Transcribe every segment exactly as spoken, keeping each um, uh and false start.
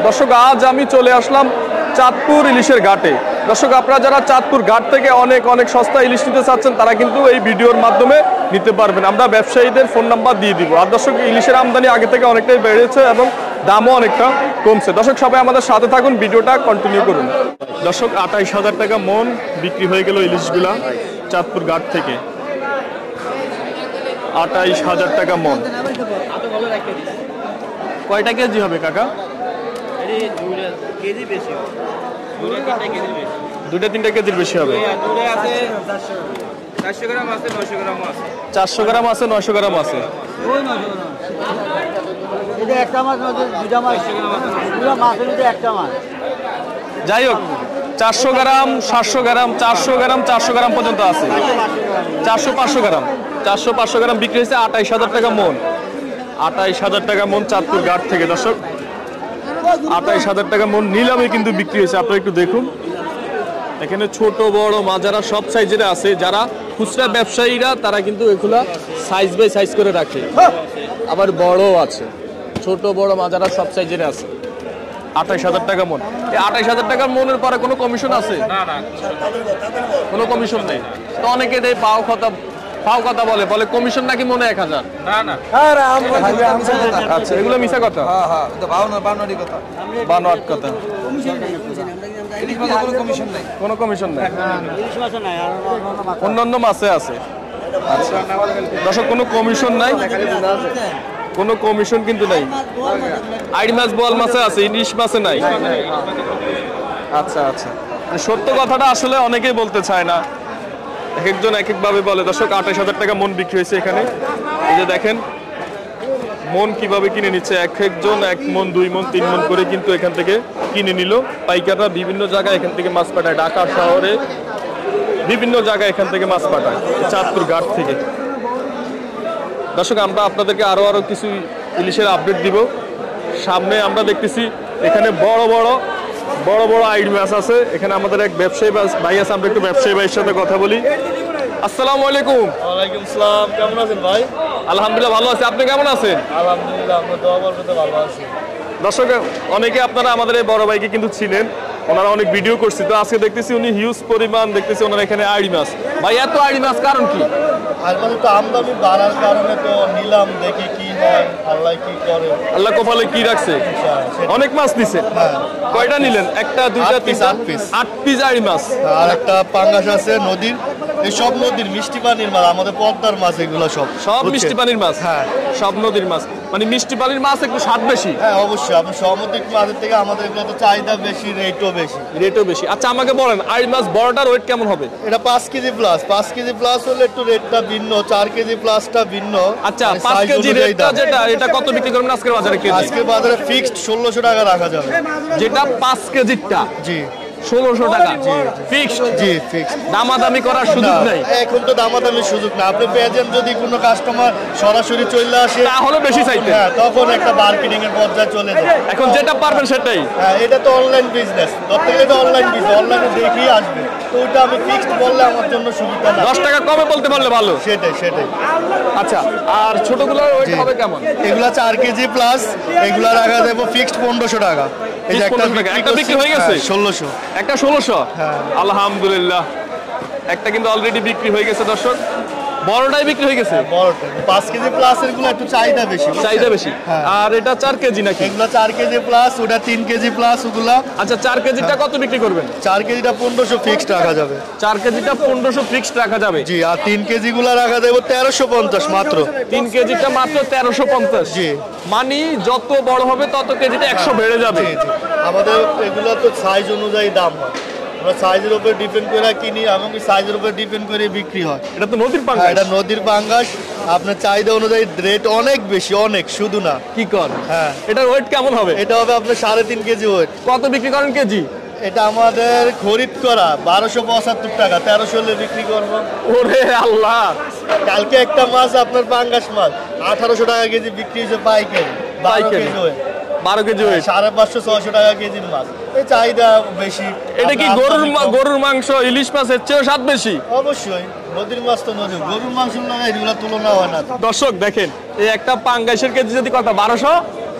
দর্শক আজ আমি চলে আসলাম চাঁদপুর ইলিশের ঘাটে। দর্শক আপনারা যারা চাঁদপুর ঘাট থেকে অনেক অনেক সস্তা ইলিশ নিতে চাচ্ছেন তারা কিন্তু এই ভিডিওর মাধ্যমে নিতে পারবেন। আমরা ব্যবসায়ীদের ফোন নাম্বার দিয়ে দিব। আর দর্শক ইলিশের আমদানি আগে থেকে অনেকটাই বেড়েছে এবং দামও অনেকটা কমছে। দর্শক সবাই আমাদের সাথে থাকুন, ভিডিওটা কন্টিনিউ করুন। দর্শক আঠাইশ হাজার টাকা মন বিক্রি হয়ে গেল ইলিশগুলা চাঁদপুর ঘাট থেকে। আঠাইশ হাজার টাকা মন। কয়টা কেজি হবে কাকা? দুটা তিনটা কেজির বেশি হবে। চারশো গ্রাম আছে, নয়শো গ্রাম আছে। যাই হোক, চারশো গ্রাম, সাতশো গ্রাম, চারশো গ্রাম, চারশো গ্রাম পর্যন্ত আছে। চারশো পাঁচশো গ্রাম, চারশো পাঁচশো গ্রাম বিক্রি হয়েছে আঠাইশ হাজার টাকা মন। আঠাইশ হাজার টাকা মন চাঁদপুর ঘাট থেকে। দর্শক আঠাইশ হাজার টাকা মন নিলামে কিন্তু বিক্রি হয়েছে। আপনারা একটু দেখুন, এখানে ছোট বড় মাঝারা সব সাইজের আছে। যারা খুচরা ব্যবসায়ীরা তারা কিন্তু এগুলা সাইজ বাই সাইজ করে রাখে। আবার বড় আছে, ছোট বড় মাঝারা সব সাইজের আছে। আঠাইশ হাজার টাকা মন। এই আঠাইশ হাজার টাকার মনের পরে কোনো কমিশন আছে? কোনো কমিশন নেই। তো অনেকে এই পাও কথা পাও কথা বলে বলে কমিশন নাকি মনে এক হাজার। আচ্ছা, এগুলো মিশা কথা। বানোয়াট কথা। কোনো কমিশন নেই, অন্যান্য মাছে আছে। আচ্ছা দর্শক, কোনো কমিশন নাই, কোনো কমিশন কিন্তু নাই। আইড় মাছ বোয়াল মাছে আছে, ইলিশ মাছে নাই। আচ্ছা আচ্ছা, সত্য কথাটা আসলে অনেকেই বলতে চায় না, এক একজন এক একভাবে বলে। দর্শক আঠাইশ হাজার টাকা মন বিক্রি হয়েছে এখানে। এই যে দেখেন মন কিভাবে কিনে নিচ্ছে, এক একজন এক মন, দুই মন, তিন মন করে কিন্তু এখান থেকে কিনে নিল। পাইকাররা বিভিন্ন জায়গায় এখান থেকে মাছ পাঠায়, ঢাকা শহরে বিভিন্ন জায়গায় এখান থেকে মাছ পাঠায় চাঁদপুর ঘাট থেকে। দর্শক আমরা আপনাদেরকে আরো আরো কিছু ইলিশের আপডেট দিব সামনে। আমরা দেখতেছি এখানে বড় বড় বড় বড় আইড় মাছ আছে। এখানে আমাদের এক ব্যবসায়ী ভাই আছে, আমরা একটু ব্যবসায়ী ভাইয়ের সাথে কথা বলি। আসসালামু আলাইকুম। ওয়ালাইকুম আসসালাম। কেমন আছেন ভাই? আলহামদুলিল্লাহ ভালো আছি, আপনি কেমন আছেন? আলহামদুলিল্লাহ, আমরা দোয়া করতে ভালো আছি। দর্শক অনেকে আপনারা আমাদের এই বড় ভাইকে কিন্তু ছিলেন, ওনারা অনেক ভিডিও করছে। তো আজকে দেখতেছি উনি হিউজ পরিমাণ দেখতেছি ওনারা এখানে আইড় মাছ। ভাই এত আইড় মাছ কারণ কি? আর মানে তো আমদানি বাড়ার কারণে তো নিলাম, দেখি কি হয়, আল্লাহ কি করে। আল্লাহ কপালে কি রাখছে, অনেক মাছ দিছে। কয়টা নিলেন? একটা, দুইটা, তিনটা, আট পিস। আট পিস আইড় মাছ। আর একটা পাঙ্গাস আছে নদীর, এই সব নদীর মিষ্টি পানির মাছ, আমাদের পদ্মার মাছ এগুলো সব। সব মিষ্টি পানির মাছ? হ্যাঁ, সব নদীর মাছ। মানে মিষ্টি পানির মাছ একটু স্বাদ বেশি। হ্যাঁ অবশ্যই, আপনার সামুদ্রিক মাছের থেকে আমাদের এগুলো তো চাহিদা বেশি, রেটও বেশি। রেটও বেশি। আচ্ছা আমাকে বলেন আইড় মাছ বড়টার ওয়েট কেমন হবে? এটা পাঁচ কেজি প্লাস। পাঁচ কেজি প্লাস হলে একটু রেটটা ভিন্ন, চার কেজি প্লাসটা ভিন্ন। আচ্ছা পাঁচ কেজি রেটটা যেটা, এটা কত বিক্রি করবেন আজকের বাজারে কেজি? আজকের বাজারে ফিক্সড ষোলোশো টাকা রাখা যাবে। যেটা পাঁচ কেজিটা? জি ষোলোশো টাকা ফিক্সড। জি ফিক্সড, দামাদামি করার সুযোগ নেই এখন তো দামাদামির সুযোগ না। আপনি পেয়েছেন যদি কোনো কাস্টমার সরাসরি চলে আসে তাহলে বেশি চাইতে, হ্যাঁ তখন একটা মার্কেটিং এর পর্যায়ে চলে যায়। এখন যেটা পারবেন সেটাই। হ্যাঁ এটা তো অনলাইন বিজনেস, ধরতে গেলে এটা অনলাইন বিজনেস, অনলাইনে দেখেই আসবে। তো ওইটা আমি ফিক্সড বললে আমার জন্য সুবিধা না, দশ টাকা কমে বলতে পারলে ভালো। সেটাই সেটাই। আচ্ছা আর ছোটগুলোর ওয়েট হবে কেমন? এগুলা চার কেজি প্লাস, এগুলা রাখা যাবে ফিক্সড পনেরোশো টাকা। এই যে একটা একটা বিক্রি হয়ে গেছে ষোলোশো, একটা ষোলোশো। হ্যাঁ আলহামদুলিল্লাহ, একটা কিন্তু অলরেডি বিক্রি হয়ে গেছে। দর্শক বড়টাই বিক্রি হয়ে গেছে। বড়টা পাঁচ কেজি প্লাস, এগুলো একটু চাহিদা বেশি, চাহিদা বেশি। আর এটা চার কেজি নাকি? এগুলো চার কেজি প্লাস, ওটা তিন কেজি প্লাস ওগুলা। আচ্ছা চার কেজিটা কত বিক্রি করবেন? চার কেজিটা পনেরোশো ফিক্সড রাখা যাবে। চার কেজিটা পনেরোশো ফিক্সড রাখা যাবে। জি, আর তিন কেজি গুলা রাখা যাবে তেরোশো পঞ্চাশ মাত্র। তিন কেজিটা মাত্র তেরোশো পঞ্চাশ। জি, মানে যত বড় হবে তত কেজিটা একশো বেড়ে যাবে। আমাদের এগুলো তো সাইজ অনুযায়ী দাম হয়, আমরা সাইজের উপর ডিপেন্ড করে কিনি এবং সাইজের উপর ডিপেন্ড করে বিক্রি হয়। এটা তো নদীর পাঙ্গাস। এটা নদীর পাঙ্গাস, আপনার চাহিদা অনুযায়ী রেট অনেক বেশি, অনেক শুধু না। কি কর? হ্যাঁ এটার ওয়েট কেমন হবে? এটা হবে আপনার সাড়ে তিন কেজি ওয়েট। কত বিক্রি করেন কেজি? এটা আমাদের খরিদ করা বারোশো পঁচাত্তর টাকা, তেরোশো হলে বিক্রি করবো। ওরে আল্লাহ, কালকে একটা মাছ আপনার পাঙ্গাস মাছ আঠারোশো টাকা কেজি বিক্রি হয়েছে পাইকারি, বারো কেজি ওয়েট। বারো কেজি ওয়েট, সাড়ে পাঁচশো ছয়শো টাকা কেজির মাছ, এই চাহিদা বেশি। এটা কি গরুর গরুর মাংস ইলিশ মাছের চেয়ে স্বাদ বেশি? অবশ্যই, নদীর মাছ তো নদী, গরুর মাংস না এগুলো তুলনা হয় না। দর্শক দেখেন এই একটা পাঙ্গাসের কেজি যদি কত বারোশো,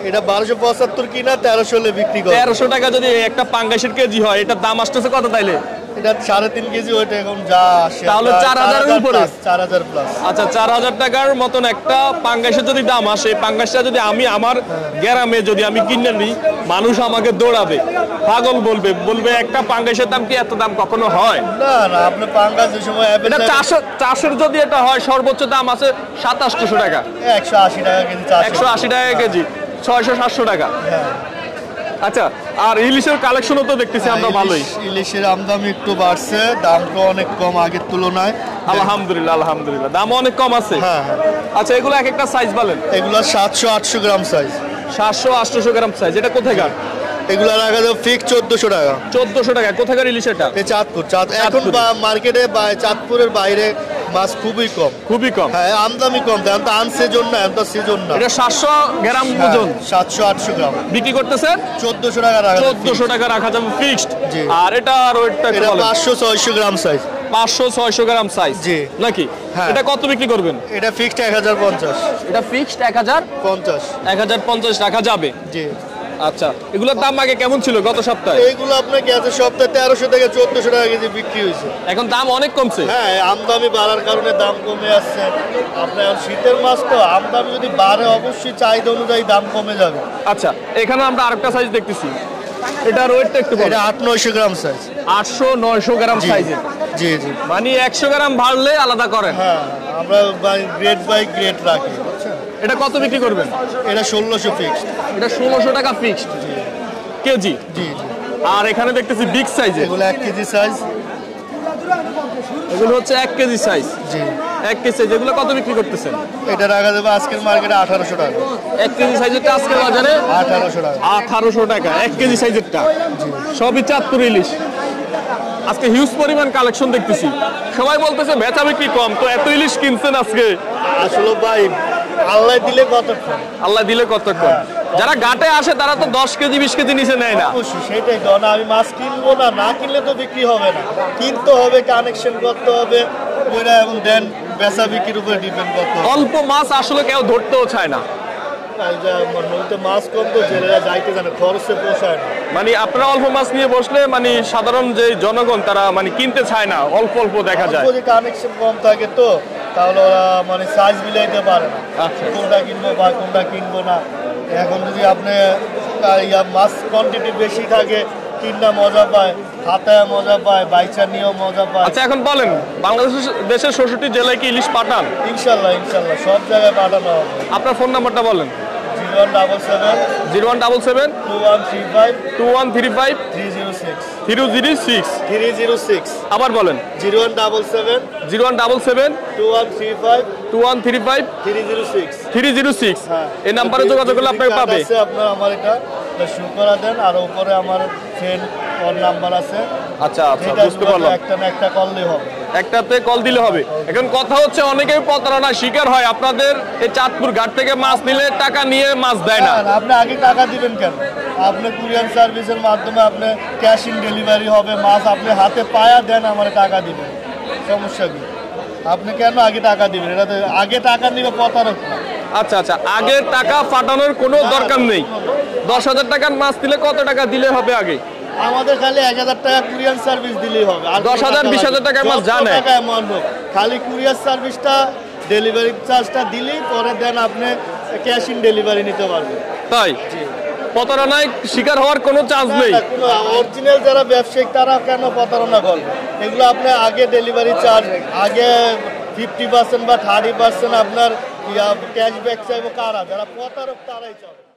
এটা বারোশো পঁচাত্তর কিনা তেরোশো হলে বিক্রি করে। তেরোশো টাকা যদি একটা পাঙ্গাসের কেজি হয়, এটার দাম আসতেছে কত তাইলে? এটা সাড়ে তিন কেজি ওইটা এখন যা আসে তাহলে চার হাজারের উপরে, চার হাজার প্লাস। আচ্ছা, চার হাজার টাকার মতন একটা পাঙ্গাসের যদি দাম আসে, পাঙ্গাসটা যদি আমি আমার গ্রামে যদি আমি কিনে নিই, মানুষ আমাকে দৌড়াবে, পাগল বলবে, বলবে একটা পাঙ্গাসের দাম কি এত দাম কখনো হয়? না না, আপনি পাঙ্গাস যে সময় এটা চারশো চারশোর যদি এটা হয়, সর্বোচ্চ দাম আছে সাতাশশো টাকা, একশো আশি টাকা কেজি, একশো আশি টাকা কেজি, ছয়শো সাতশো টাকা। হ্যাঁ। আচ্ছা, আর ইলিশের কালেকশনও তো দেখতেছি আমরা ভালোই। ইলিশের আমদানি একটু বাড়ছে, দামটা অনেক কম আগের তুলনায়। আলহামদুলিল্লাহ, আলহামদুলিল্লাহ, দাম অনেক কম আছে। হ্যাঁ হ্যাঁ। আচ্ছা, এগুলো এক একটা সাইজ বলেন। এগুলো সাতশো আটশো গ্রাম সাইজ। সাতশো আটশো গ্রাম সাইজ, এটা কোথাকার? এগুলো রাখা যাবে ফিক্স চোদ্দশো টাকা। চোদ্দশো টাকা, কোথাকার ইলিশ এটা? এই চাঁদপুর, চাঁদ এখন মার্কেটে চাঁদপুরের বাইরে মাছ খুবই কম, খুবই কম। হ্যাঁ, আমদানি কম, এখন তো আনসিজন না, এখন তো সিজন না। এটা সাতশো গ্রাম ওজন, সাতশো আটশো গ্রাম বিক্রি করতেছে চোদ্দশো টাকা রাখা, চোদ্দশো টাকা রাখা যাবে ফিক্সড। আর এটা আর ওইটা এটা পাঁচশো ছয়শো গ্রাম সাইজ, পাঁচশো ছয়শো গ্রাম সাইজ জি নাকি? হ্যাঁ। এটা কত বিক্রি করবেন? এটা ফিক্সড এক হাজার পঞ্চাশ। এটা ফিক্সড এক হাজার পঞ্চাশ, এক হাজার পঞ্চাশ রাখা যাবে। জি। আচ্ছা, এগুলোর দাম আগে কেমন ছিল গত সপ্তাহে? এইগুলো আপনার গেছে সপ্তাহে তেরোশো থেকে চোদ্দশো টাকা কেজি বিক্রি হয়েছে। এখন দাম অনেক কমছে। হ্যাঁ, আমদানি বাড়ার কারণে দাম কমে আসছে। আপনার শীতের মাস তো, আমদানি যদি বাড়ে অবশ্যই চাহিদা অনুযায়ী দাম কমে যাবে। আচ্ছা, এখানে আমরা আরেকটা সাইজ দেখতেছি, এটার ওয়েটটা একটু বলেন। এটা আট নয়শো গ্রাম সাইজ, আটশো নয়শো গ্রাম সাইজের। জি জি, মানে একশো গ্রাম বাড়লে আলাদা করেন। হ্যাঁ, আমরা গ্রেড বাই গ্রেড রাখি, বুঝছেন? এটা কত বিক্রি করবেন? এটা ষোলোশো ফিক্সড। এটা ষোলোশো টাকা ফিক্সড কেজি। জি জি। আর এখানে দেখতেছি বিগ সাইজের, এগুলো এক কেজি সাইজ। এগুলো হচ্ছে এক কেজি সাইজ। জি, এক কেজি সাইজ, এগুলো কত বিক্রি করতেছেন? এটা রাখা যাবে আজকের মার্কেটে আঠারোশো টাকা। এক কেজি সাইজেরটা আজকের বাজারে আঠারোশো টাকা। আঠারোশো টাকা এক কেজি সাইজেরটা। সবই চাঁদপুর ইলিশ। আজকে হিউজ পরিমাণ কালেকশন দেখতেছি, সবাই বলতেছে বেচা বিক্রি কম, তো এত ইলিশ কিনছেন আজকে? আসলে ভাই, আল্লাহ দিলে কতক্ষণ, আল্লাহ দিলে কতক্ষণ। যারা ঘাটে আসে তারা তো দশ কেজি বিশ কেজি নিচে নেয় না। অবশ্যই সেটাই তো না, আমি মাছ কিনবো না, না কিনলে তো বিক্রি হবে না, কিনতে হবে, কানেকশন করতে হবে, ওইটা এবং দেন বেচা বিক্রির উপরে ডিপেন্ড করতে হবে। অল্প মাছ আসলে কেউ ধরতেও চায় না। নদীতে মাছ কম তো জেলেরা যাইতে জানে, খরচে পোষায় না। মানে আপনারা অল্প মাছ নিয়ে বসলে মানে সাধারণ যে জনগণ তারা মানে কিনতে চায় না, অল্প অল্প দেখা যায়। যদি কানেকশন কম থাকে তো তাহলে ওরা মানে সাইজ মিলাইতে পারে না, আচ্ছা। কোনটা কিনবো বা কোনটা কিনবো না। এখন যদি আপনি ইয়া মাছ কোয়ান্টিটি বেশি থাকে, কিনা মজা পায়, হাতায় মজা পায়, বাইচা নিয়েও মজা পায়। আচ্ছা, এখন বলেন, বাংলাদেশ দেশের ষষ্ঠটি জেলায় কি ইলিশ পাঠান? ইনশাল্লাহ ইনশাল্লাহ সব জায়গায় পাঠানো হবে। আপনার ফোন নাম্বারটা বলেন। Zero one double seven zero one double seven two one three five two one three five three zero six three zero six three zero six. আবার বলেন। Zero one double seven zero one double seven two one three five two one three five three zero six three zero six. হ্যাঁ, এই নাম্বারে যোগাযোগ করলে আপনাকে পাবে। আপনার আমার এটা শু করা দেন, আর উপরে আমার ফ্রেন্ড কল নাম্বার আছে। আচ্ছা আচ্ছা, এটা বুঝতে পারলাম। একটা না একটা কল দিলে হবে, একটাতে কল দিলে হবে। এখন কথা হচ্ছে অনেকেই প্রতারণার শিকার হয়, আপনাদের এই চাঁদপুর ঘাট থেকে মাছ নিলে টাকা নিয়ে মাছ দেয় না। না, আপনি আগে টাকা দিবেন কেন? আপনি কুরিয়ার সার্ভিসের মাধ্যমে আপনি ক্যাশ ইন ডেলিভারি হবে, মাছ আপনি হাতে পায়া দেন, আমার টাকা দিবেন, সমস্যা কি? আপনি কেন আগে টাকা দিবেন? এটা তো আগে টাকা নিবে প্রতারক না। আচ্ছা আচ্ছা, আগে টাকা পাঠানোর কোনো দরকার নেই। দশ হাজার টাকার মাছ দিলে কত টাকা দিলে হবে আগে? আমাদের খালি এক হাজার টাকা কুরিয়ার সার্ভিস দিলেই হবে। আর দশ হাজার বিশ হাজার টাকার মাছ জানে খালি কুরিয়ার সার্ভিসটা, ডেলিভারি চার্জটা দিলেই পরে দেন আপনি ক্যাশ ইন ডেলিভারি নিতে পারবেন। তাই প্রতারণায় শিকার হওয়ার কোনো চান্স নেই। অরিজিনাল যারা ব্যবসায়িক তারা কেন প্রতারণা করবে? এগুলো আপনি আগে ডেলিভারি চার্জ, আগে ফিফটি পার্সেন্ট বা থার্টি পার্সেন্ট আপনার ক্যাশব্যাক চাইবো কারা? যারা প্রতারক তারাই চাবে।